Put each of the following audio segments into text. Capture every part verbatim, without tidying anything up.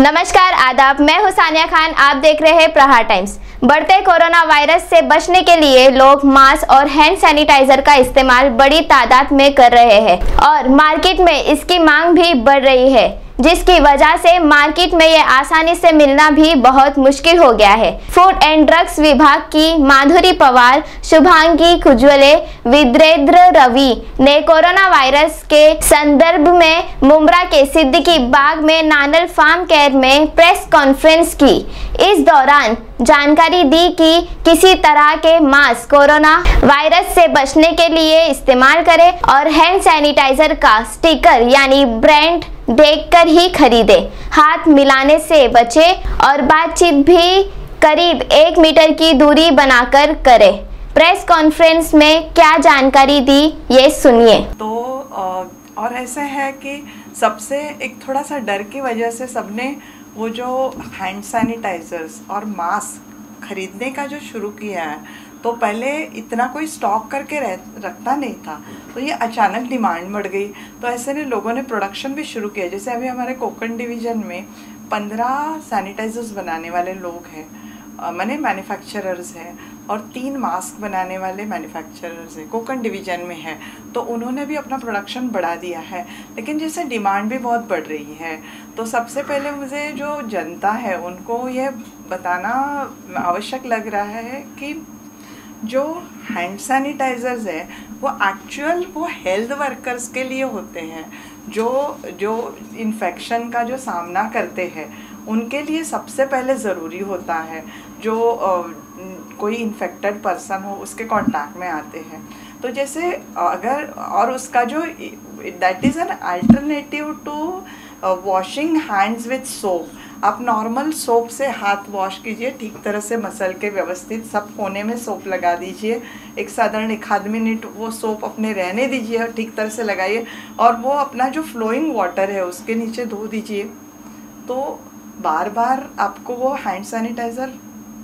नमस्कार, आदाब। मैं हूं सानिया खान। आप देख रहे हैं प्रहार टाइम्स। बढ़ते कोरोना वायरस से बचने के लिए लोग मास्क और हैंड सैनिटाइजर का इस्तेमाल बड़ी तादाद में कर रहे हैं और मार्केट में इसकी मांग भी बढ़ रही है, जिसकी वजह से मार्केट में ये आसानी से मिलना भी बहुत मुश्किल हो गया है। फूड एंड ड्रग्स विभाग की माधुरी पवार, शुभांगी खुजवले, विद्रेंद्र रवि ने कोरोना वायरस के संदर्भ में मुंब्रा के सिद्दीकी बाग में नानल फार्म केयर में प्रेस कॉन्फ्रेंस की। इस दौरान जानकारी दी कि किसी तरह के मास्क कोरोना वायरस से बचने के लिए इस्तेमाल करें और हैंड सैनिटाइजर का स्टिकर यानी ब्रांड देखकर ही खरीदे, हाथ मिलाने से बचे और बातचीत भी करीब एक मीटर की दूरी बनाकर करें। प्रेस कॉन्फ्रेंस में क्या जानकारी दी, ये सुनिए। तो और ऐसा है कि सबसे एक थोड़ा सा डर की वजह से सबने वो जो हैंड सैनिटाइजर्स और मास्क खरीदने का जो शुरू किया है, तो पहले इतना कोई स्टॉक करके रह रखता नहीं था, तो ये अचानक डिमांड बढ़ गई। तो ऐसे ने लोगों ने प्रोडक्शन भी शुरू किया। जैसे अभी हमारे कोकण डिवीज़न में पंद्रह सैनिटाइजर्स बनाने वाले लोग हैं, माने मैन्युफैक्चरर्स हैं, और तीन मास्क बनाने वाले मैन्युफैक्चरर्स हैं, कोकण डिवीज़न में है। तो उन्होंने भी अपना प्रोडक्शन बढ़ा दिया है, लेकिन जैसे डिमांड भी बहुत बढ़ रही है, तो सबसे पहले मुझे जो जनता है उनको ये बताना आवश्यक लग रहा है कि जो हैंड सैनिटाइजर्स है वो एक्चुअल वो हेल्थ वर्कर्स के लिए होते हैं, जो जो इन्फेक्शन का जो सामना करते हैं उनके लिए सबसे पहले ज़रूरी होता है। जो आ, कोई इन्फेक्टेड पर्सन हो उसके कांटेक्ट में आते हैं, तो जैसे अगर और उसका जो that is an alternative to washing hands with soap. आप नॉर्मल सोप से हाथ वॉश कीजिए, ठीक तरह से मसल के व्यवस्थित सब कोने में सोप लगा दीजिए, एक साधारण एक आध मिनट वो सोप अपने रहने दीजिए और ठीक तरह से लगाइए, और वो अपना जो फ्लोइंग वाटर है उसके नीचे धो दीजिए। तो बार बार आपको वो हैंड सैनिटाइज़र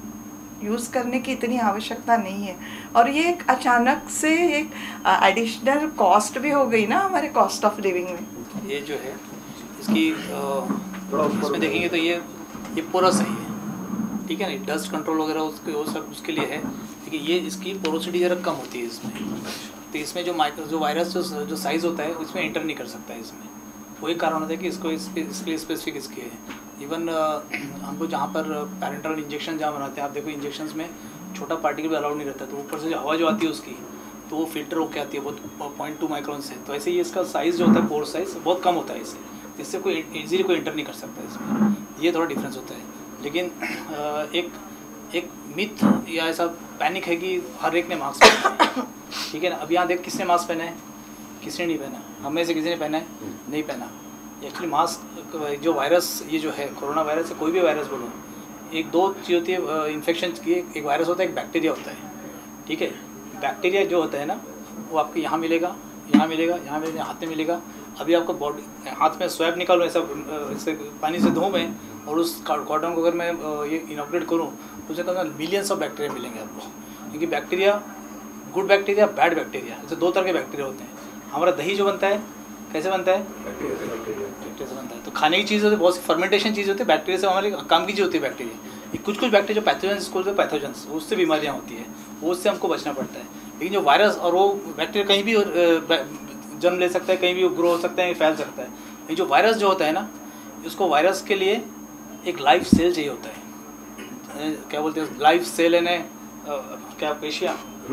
यूज़ करने की इतनी आवश्यकता नहीं है। और ये एक अचानक से एक एडिशनल कॉस्ट भी हो गई ना हमारे कॉस्ट ऑफ लिविंग में। ये जो है इसकी आ, इसमें देखेंगे तो ये ये पूरा सही है, ठीक है ना। डस्ट कंट्रोल वगैरह उसके वो सब उसके लिए है, लेकिन ये इसकी पोरोसिटी ज़रा कम होती है इसमें। तो इसमें जो माइक्रो जो वायरस जो जो साइज़ होता है उसमें एंटर नहीं कर सकता है इसमें। वही कारण होता है कि इसको इस, इसके लिए स्पेसिफिक इसके है। इवन हमको जहाँ पर पैरेंटल इंजेक्शन जहाँ बनाते हैं, आप देखो इंजेक्शंस में छोटा पार्टिकल भी अलाउड नहीं रहता, तो ऊपर से जो हवा जो आती है उसकी तो वो फिल्टर होकर आती है बहुत पॉइंट टू माइक्रोन से। तो ऐसे ही इसका साइज़ जो होता है पोर साइज़ बहुत कम होता है इससे, इससे कोई इजीली कोई एंटर नहीं कर सकता इसमें। ये थोड़ा डिफरेंस होता है। लेकिन एक एक मिथ या ऐसा पैनिक है कि हर एक ने मास्क पहना है, ठीक है ना। अब यहाँ देख किसने मास्क पहना है, किसने नहीं पहना। हमें से किसी ने पहना है, नहीं पहना। एक्चुअली मास्क जो वायरस ये जो है कोरोना वायरस है, कोई भी वायरस बोलो, एक दो चीज़ होती है इन्फेक्शन की। एक वायरस होता है, एक बैक्टीरिया होता है, ठीक है। बैक्टीरिया जो होता है ना वो आपको यहाँ मिलेगा, यहाँ मिलेगा, यहाँ मिलेगा, हाथ में मिलेगा। अभी आपको बॉडी हाथ में स्वैब निकालूँ ऐसा इससे पानी से धोऊँ मैं, और उस कॉटन को अगर मैं ये इनॉपरेट करूँ तो उसे कम मिलियंस ऑफ बैक्टीरिया मिलेंगे आपको। क्योंकि bacteria good bacteria, bad bacteria, ऐसे दो तरह के बैक्टीरिया होते हैं। हमारा दही जो बनता है कैसे बनता है, बैक्टीरिया से बनता है। तो खाने की चीज़ होती है, बहुत सी फर्मेंटेशन चीज़ होती है, बैक्टीरिया से हमारे काम की चीज़ होती है बैक्टीरिया। कुछ कुछ बैक्टीरिया जो पैथोजेंस को पैथोजेंस उससे बीमारियाँ होती है, वो उससे हमको बचना पड़ता है। लेकिन जो वायरस और वो बैक्टीरिया कहीं भी जन्म ले सकता है, कहीं भी ग्रो हो सकता है, फैल सकता है। लेकिन जो वायरस जो होता है ना, उसको वायरस के लिए एक लाइफ सेल चाहिए होता है। क्या बोलते हैं लाइफ सेल है क्या, पेशिया,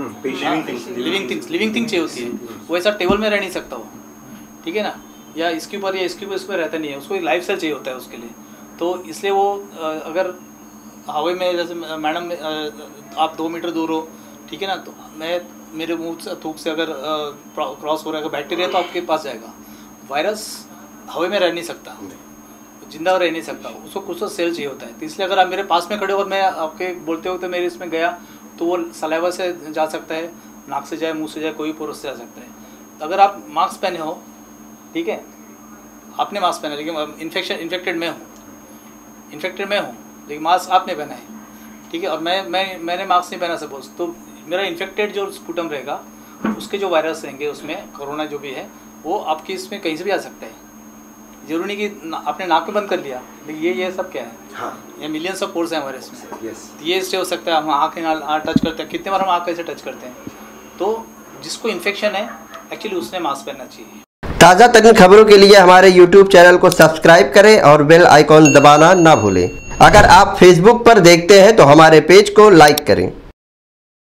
लिविंग थिंग्स लिविंग थिंग चाहिए होती है। वो ऐसा टेबल में रह नहीं सकता वो, ठीक है ना, या इसके ऊपर या इसके ऊपर इस पर रहता नहीं है, उसको एक लाइफ सेल चाहिए होता है उसके लिए। तो इसलिए वो अगर हवा में जैसे मैडम आप दो मीटर दूर हो, ठीक है ना, तो मैं मेरे मुंह से थूक से अगर क्रॉस हो रहा है बैक्टीरिया तो आपके पास जाएगा। वायरस हवा में रह नहीं सकता, जिंदा रह नहीं सकता, उसको कुछ तो सेल चाहिए होता है। तो इसलिए अगर आप मेरे पास में खड़े हो और मैं आपके बोलते वक्त मेरे इसमें गया तो वो सलाइवा से जा सकता है, नाक से जाए, मुंह से जाए, कोई पोरस से जा सकता है। तो अगर आप मास्क पहने हो, ठीक है, आपने मास्क पहना, लेकिन इन्फेक्शन इन्फेक्टेड मैं हूँ इन्फेक्टेड मैं हूँ लेकिन मास्क आपने पहना है, ठीक है, और मैं मैं मैंने मास्क नहीं पहना सपोज, तो मेरा इन्फेक्टेड जो स्पूटम रहेगा उसके जो वायरस रहेंगे उसमें कोरोना जो भी है वो आपकी इसमें कहीं से भी आ सकता है। जरूरी नहीं कि ना, आपने नाक में बंद कर लिया, लेकिन ये ये सब क्या है, हाँ ये मिलियंस ऑफ पोर्स हैं हमारे इसमें। यस ये स्टे हो सकता है, हम आँख में टच करते हैं, कितने बार हम आँख कैसे टच करते हैं। तो जिसको इन्फेक्शन है एक्चुअली उसने मास्क पहनना चाहिए। ताज़ा तरीन खबरों के लिए हमारे यूट्यूब चैनल को सब्सक्राइब करें और बेल आइकॉन दबाना ना भूलें। अगर आप फेसबुक पर देखते हैं तो हमारे पेज को लाइक करें।